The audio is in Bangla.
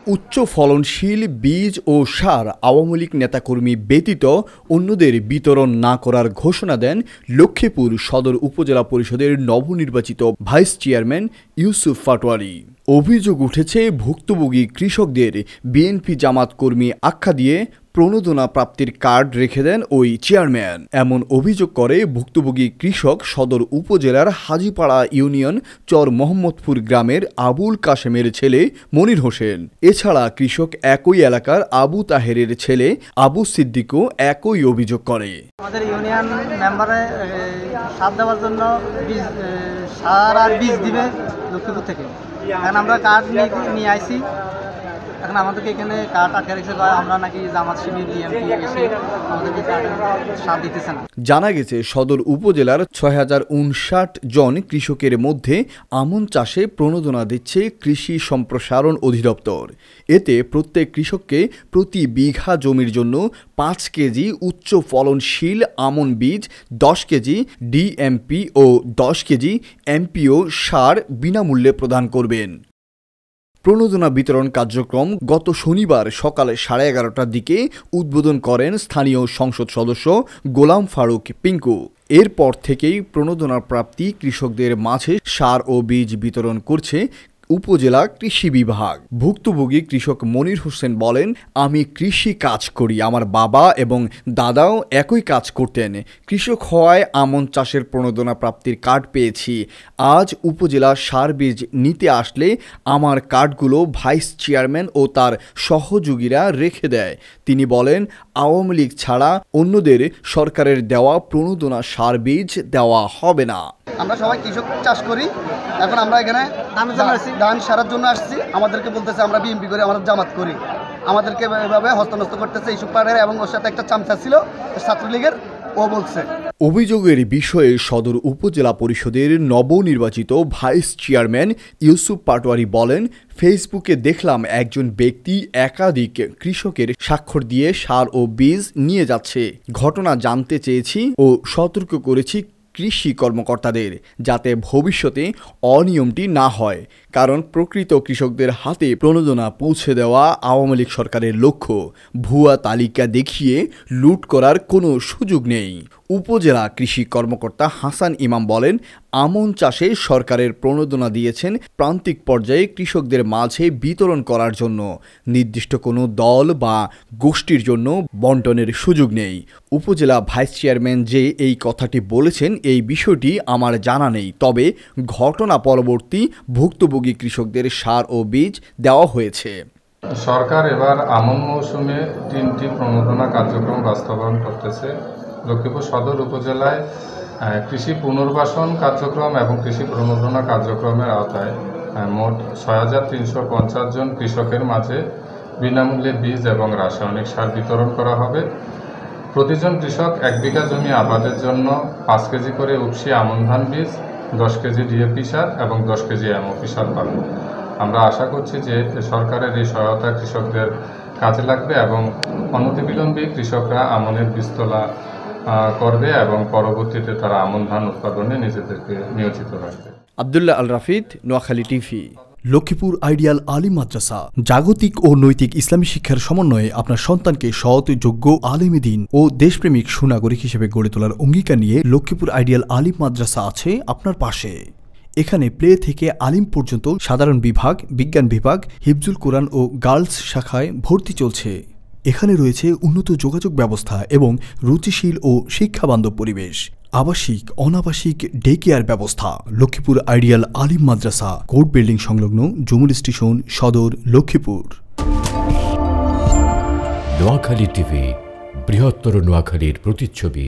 উচ্চ ফলনশীল বীজ ও সার আওয়ামী লীগ নেতাকর্মী ব্যতীত অন্যদের বিতরণ না করার ঘোষণা দেন লক্ষ্মীপুর সদর উপজেলা পরিষদের নবনির্বাচিত ভাইস চেয়ারম্যান ইউসুফ পাটোয়ারি। অভিযোগ উঠেছে ভুক্তভোগী কৃষকদের বিএনপি জামাত কর্মী আখ্যা দিয়ে প্রণোদনা প্রাপ্তির কার্ড রেখে দেন ওই চেয়ারম্যান। এমন অভিযোগ করে ভুক্তভোগী কৃষক সদর উপজেলার হাজীপাড়া ইউনিয়ন চর মোহাম্মদপুর গ্রামের আবুল কাশেমের ছেলে মনির হোসেন। এছাড়া কৃষক একই এলাকার আবু তাহেরের ছেলে আবু সিদ্দিকও একই অভিযোগ করে। আমাদের ইউনিয়ন মেম্বারে সার দেওয়ার জন্য সার আর বীজ দিবে লক্ষ্মীপুর থেকে। এখন আমরা কার্ড নিয়ে আইছি, এখন আমাদেরকে এখানে কার্ড আটকে রেখেছে, আমরা নাকি জামাত শিবির বিএনপি এসে আমাদেরকে সার দিতেছে না। জানা গেছে সদর উপজেলার ৬০৫৯ জন কৃষকের মধ্যে আমন চাষে প্রণোদনা দিচ্ছে কৃষি সম্প্রসারণ অধিদপ্তর। এতে প্রত্যেক কৃষককে প্রতি বিঘা জমির জন্য ৫ কেজি উচ্চ ফলনশীল আমন বীজ, ১০ কেজি ডিএমপি ও ১০ কেজি এমপিও সার বিনামূল্যে প্রদান করবেন। প্রণোদনা বিতরণ কার্যক্রম গত শনিবার সকাল 11:30টার দিকে উদ্বোধন করেন স্থানীয় সংসদ সদস্য গোলাম ফারুক পিঙ্কু। এরপর থেকেই প্রণোদনা প্রাপ্তি কৃষকদের মাঝে সার ও বীজ বিতরণ করছে উপজেলা কৃষি বিভাগ। ভুক্তভোগী কৃষক মনির হোসেন বলেন, আমি কৃষি কাজ করি, আমার বাবা এবং দাদাও একই কাজ করতেন। কৃষক হওয়ায় আমন চাষের প্রণোদনা প্রাপ্তির কার্ড পেয়েছি। আজ উপজেলা সার বীজ নিতে আসলে আমার কার্ডগুলো ভাইস চেয়ারম্যান ও তার সহযোগীরা রেখে দেয়। তিনি বলেন, আওয়ামী লীগ ছাড়া অন্যদের সরকারের দেওয়া প্রণোদনা সার বীজ দেওয়া হবে না। আমরা সবাই কৃষক চাষ করি, এখন আমরা এখানে ধান সারার জন্য আসছি। আমাদেরকে বলতেছে আমরা বিএনপি করি, আমরা জামাত করি, আমাদেরকে এভাবে হস্তনস্ত করতেছে ইস্যু পাড়ের, এবং ওর সাথে একটা চামচা ছিল ছাত্রলীগের, ও বলছে। অভিযোগের বিষয়ে সদর উপজেলা পরিষদের নবনির্বাচিত ভাইস চেয়ারম্যান ইউসুফ পাটোয়ারি বলেন, ফেসবুকে দেখলাম একজন ব্যক্তি একাধিক কৃষকের স্বাক্ষর দিয়ে সার ও বীজ নিয়ে যাচ্ছে। ঘটনা জানতে চেয়েছি ও সতর্ক করেছি কৃষি কর্মকর্তাদের, যাতে ভবিষ্যতে অনিয়মটি না হয়, কারণ প্রকৃত কৃষকদের হাতে প্রণোদনা পৌঁছে দেওয়া আওয়ামী লীগ সরকারের লক্ষ্য। ভুয়া তালিকা দেখিয়ে লুট করার কোনো সুযোগ নেই। উপজেলা কৃষি কর্মকর্তা হাসান ইমাম বলেন, আমন চাষে সরকারের প্রণোদনা দিয়েছেন প্রান্তিক পর্যায়ে কৃষকদের মাঝে বিতরণ করার জন্য। নির্দিষ্ট কোনো দল বা গোষ্ঠীর জন্য বন্টনের সুযোগ নেই। উপজেলা ভাইস চেয়ারম্যান যে এই কথাটি বলেছেন এই বিষয়টি আমার জানা নেই, তবে ঘটনা পরবর্তী ভুক্তভোগী কৃষকদের সার ও বীজ দেওয়া হয়েছে। সরকার এবার আমন মৌসুমে 3টি প্রণোদনা কার্যক্রম বাস্তবায়ন করতেছে। লক্ষ্মীপুর সদর উপজেলায় কৃষি পুনর্বাসন কার্যক্রম এবং কৃষি প্রণোদনা কার্যক্রমের আওতায় মোট ৬৩৫০ জন কৃষকের মাঝে বিনামূল্যে বীজ এবং রাসায়নিক সার বিতরণ করা হবে। প্রতিজন কৃষক 1 বিঘা জমি আবাদের জন্য 5 কেজি করে উপসি আমন ধান বীজ, 10 কেজি ডিএপি সার এবং 10 কেজি এমওপি সার পাবে। আমরা আশা করছি যে সরকারের এই সহায়তা কৃষকদের কাজে লাগবে এবং অনতিবিলম্বে কৃষকরা আমনের বীজ তোলা করবে এবং পরবর্তীতে তারা আমন ধান উৎপাদনে নিজেদেরকে নিয়োজিত রাখবে। আব্দুল্লাহ আল রাফিদ, নোয়াখালী টিভি। লক্ষ্মীপুর আইডিয়াল আলিম মাদ্রাসা জাগতিক ও নৈতিক ইসলামী শিক্ষার সমন্বয়ে আপনার সন্তানকে সৎ, যোগ্য, আলেমে দ্বীন ও দেশপ্রেমিক সুনাগরিক হিসেবে গড়ে তোলার অঙ্গীকার নিয়ে লক্ষ্মীপুর আইডিয়াল আলিম মাদ্রাসা আছে আপনার পাশে। এখানে প্লে থেকে আলিম পর্যন্ত সাধারণ বিভাগ, বিজ্ঞান বিভাগ, হিফজুল কোরআন ও গার্লস শাখায় ভর্তি চলছে। এখানে রয়েছে উন্নত যোগাযোগ ব্যবস্থা এবং রুচিশীল ও শিক্ষাবান্ধব পরিবেশ, আবাসিক অনাবাসিক ডে কেয়ার ব্যবস্থা। Lakshmipur ideal Alim Madrasa, court building সংলগ্ন, জুমুল স্টেশন, সদর, লক্ষ্মীপুর। নোয়াখালী টিভি, বৃহত্তর নোয়াখালীর প্রতিচ্ছবি।